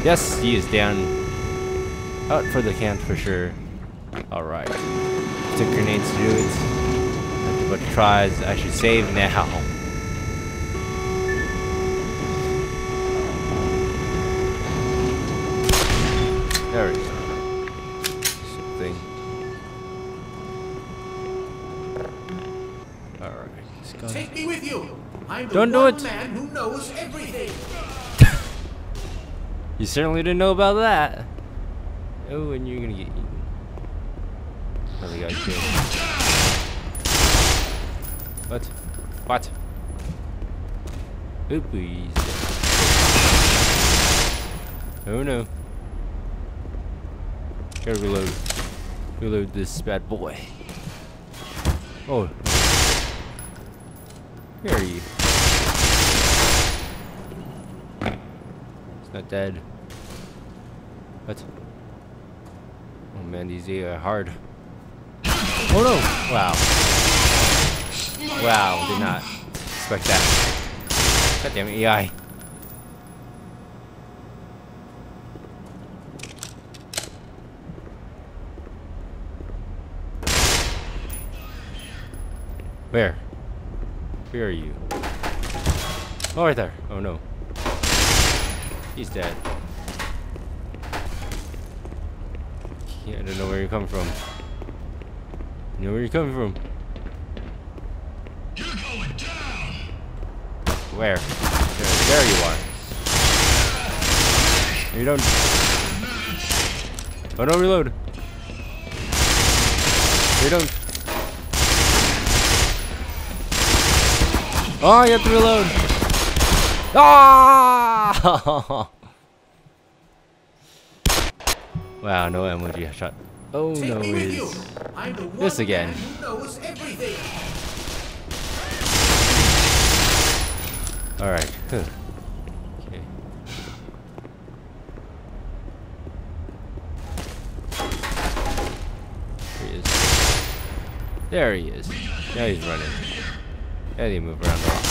Yes, he is down. Out for the count for sure. Alright. Took grenades to do it. After a bunch of tries, I should save now. There we go. Something. Alright, let's go. Take me with you. I'm the Don't do one it. man who knows everything. You certainly didn't know about that. Oh, and you're gonna get eaten. Another guy killed. What? What? Oopies. Oh no. Gotta reload. Reload this bad boy. Oh. Where are you? It's not dead. What? Oh man, these are hard. Oh no! Wow. Wow, did not expect that. God damn it, AI. Where? Where are you? Oh, right there. Oh no. He's dead. Yeah, I don't know where you're coming from. You know where you're coming from? You're going down. Where? There you are. You don't. Oh no, reload. You don't. Oh, you have to reload. Ah! Wow, no emoji shot. Oh Take no, me it with you. is. I'm the This one again. man who knows everything. Alright. Okay. There he is. There he is. Now he's running. Now they move around a lot.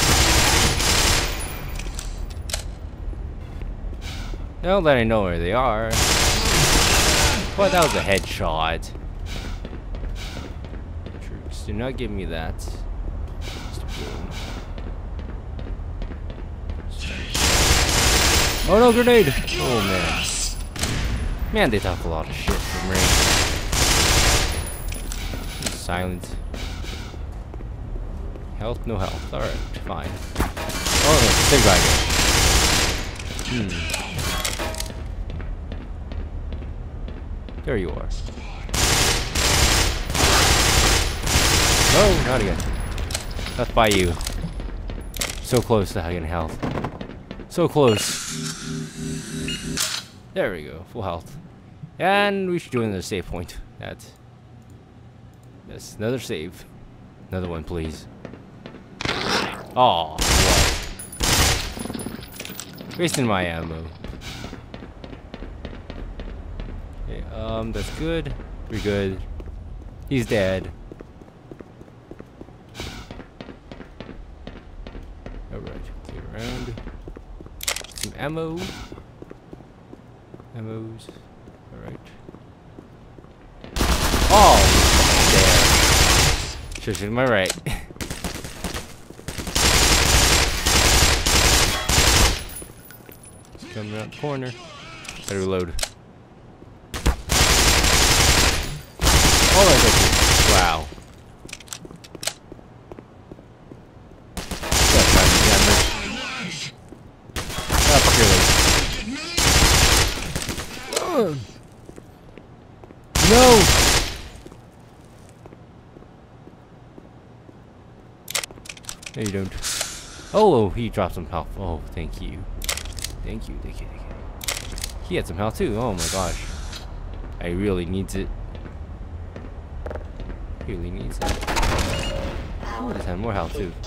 Now that I know where they are. Boy, that was a headshot. Troops, do not give me that. Oh no, grenade! Oh man. Man, they talk a lot of shit from range. Silent. Health, no health. Alright, fine. Oh no, big guy again. There you are. No, not again. That's by you. So close to having health. So close. There we go, full health. And we should do another save point. That's. Yes, another save. Another one, please. Oh, wasting my ammo. Okay, that's good. We're good. He's dead. Alright, clear around. Some ammo. Ammos. Alright. Oh! There. Should've been my right. Coming around the corner. Better reload. Oh my god. Wow. Fuck your leg. No! No, you don't. Oh, he dropped some health. Oh, thank you. Thank you, thank you, thank you. He had some health too. Oh my gosh. I really needs it. Really needs it. Oh, this had more health too.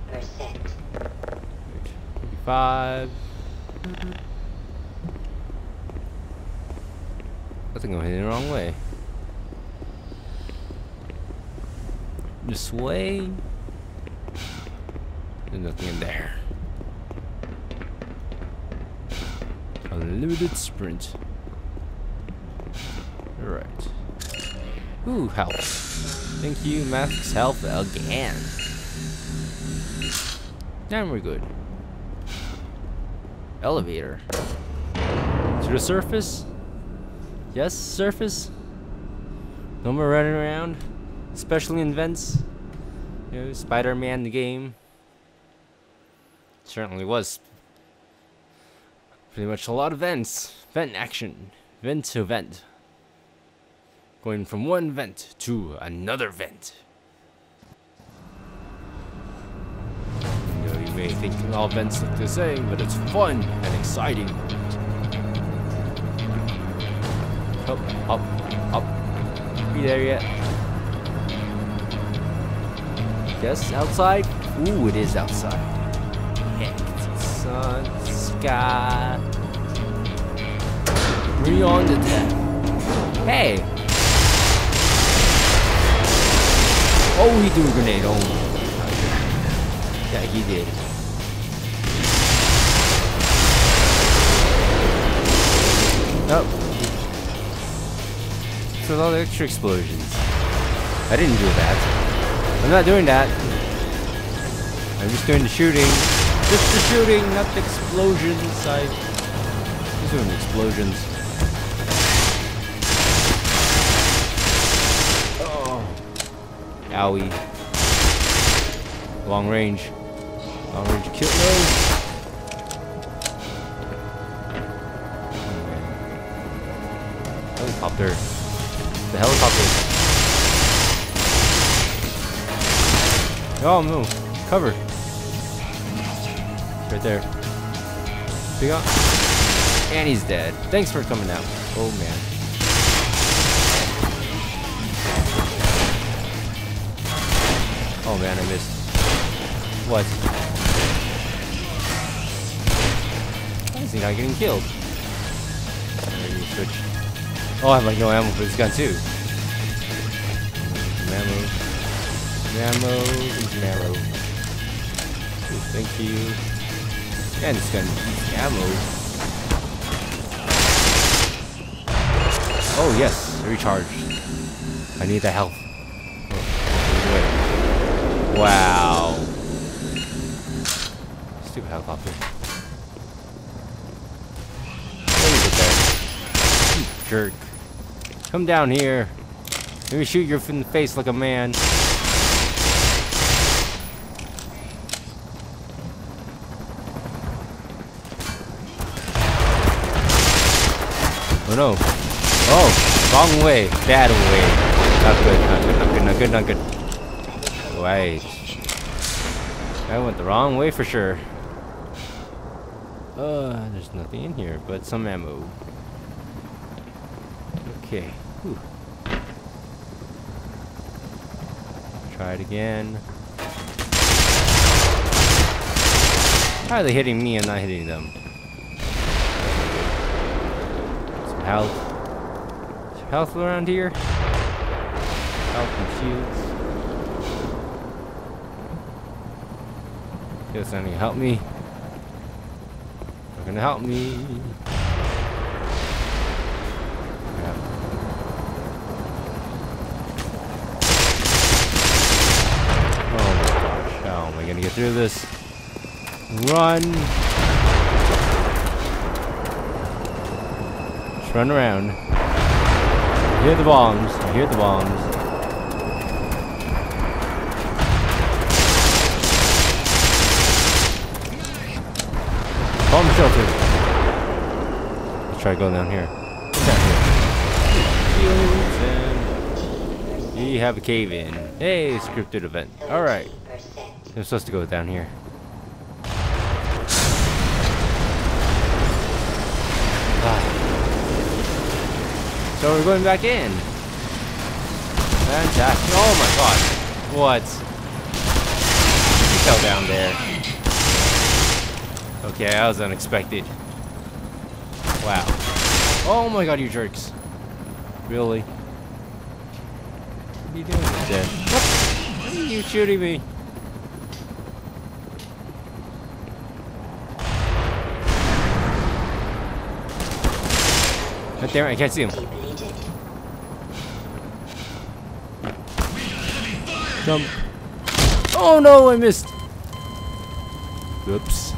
55. I think I'm heading the wrong way. This way. There's nothing in there. Unlimited sprint. Alright. Ooh, health. Thank you, max health again. Now we're good. Elevator. To the surface? Yes, surface? No more running around. Especially in vents. You know, Spider-Man the game. Certainly was. Pretty much a lot of vents. Vent action. Vent to vent. Going from one vent to another vent. You know, you may think all vents look the same, but it's fun and exciting. Up, up, up. Be there yet? Yes, outside? Ooh, it is outside. Heck, sun, sky. We're on to death. Hey! Oh, he threw a grenade. Oh. Yeah, he did. Oh. So all the extra explosions. I didn't do that. I'm not doing that. I'm just doing the shooting. Just the shooting, not the explosions. I'm just doing the explosions. Owie. Long range. Long range kill. No! Helicopter. The helicopter. Oh no. Cover. It's right there. Big on. And he's dead. Thanks for coming out. Oh man. Oh man, I missed. What? Why is he not getting killed? Maybe switch. Oh, I have like no ammo for this gun too. Ammo. Ammo. Ammo. Ooh, thank you. And this gun needs ammo. Oh yes, recharged. I need the health. Wow. Stupid helicopter. Let me get there. You jerk. Come down here. Let me shoot you in the face like a man. Oh no. Oh, wrong way. Bad way. Not good, not good, not good, not good, not good. Right. I went the wrong way for sure. There's nothing in here but some ammo. Okay. Whew. Try it again. How are they hitting me and not hitting them? Some health. Some health around here? Health and shields. Guess I need to help me. Not gonna help me. Yeah. Oh my gosh. How am I gonna get through this? Run! Just run around. I hear the bombs. I hear the bombs. Bomb shelter. Let's try going down here. We have a cave in. Hey, scripted event. Alright. I'm supposed to go down here. So we're going back in. Fantastic. Oh my god. What? You fell down there. Okay, that was unexpected. Wow. Oh my god, you jerks. Really? What are you doing with that? What? Why are you shooting me? Right there, I can't see him. Jump. Oh no, I missed. Whoops.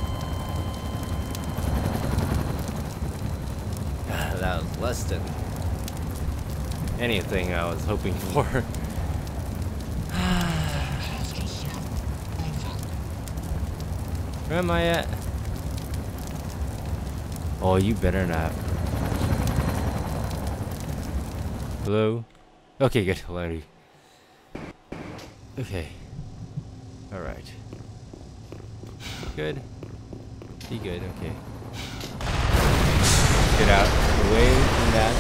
That was less than anything I was hoping for. Where am I at? Oh, you better not. Hello? Okay, good. Already. Okay. Alright. Good. Be good, okay. Get out. Away from that.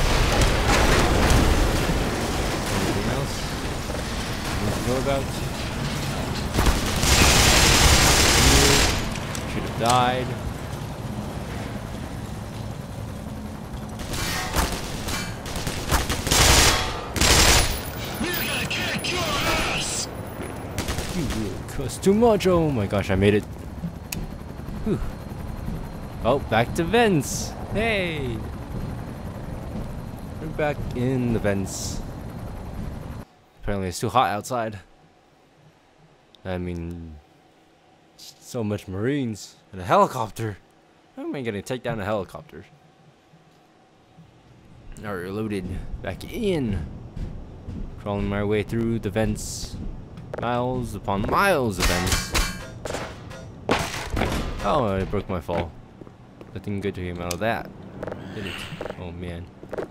Anything else? Anything to know about? Should have died. You really cuss too much. Oh my gosh, I made it. Whew. Oh, back to vents. Hey. We're back in the vents. Apparently it's too hot outside. I mean, so much Marines and a helicopter. How am I gonna take down a helicopter? Alright, reloaded. Back in. Crawling my way through the vents. Miles upon miles of vents. Oh, I broke my fall. Nothing good to came out of that. Did it? Oh man.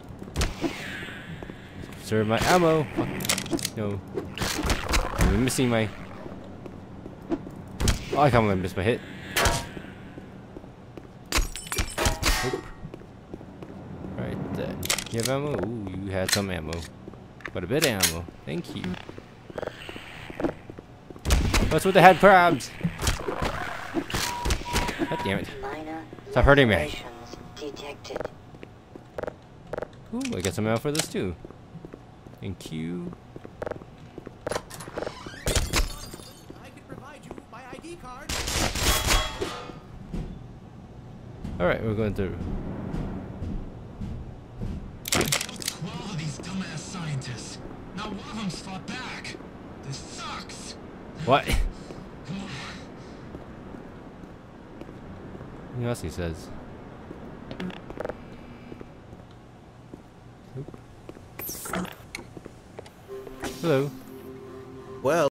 Conserve my ammo. Fuck. No. I'm missing my. Oh, I can't believe I missed my hit. Oop. Right then. You have ammo? Ooh, you had some ammo. Quite a bit of ammo. Thank you. What's with the head crabs? God damn it. Stop hurting me. Ooh, I got some ammo for this too. Thank you. I can provide you my ID card. Alright, we're going through. All of these dumbass scientists. Not one of them's fought back. This sucks. What? Come on. What else he says? Oop. Hello. Well.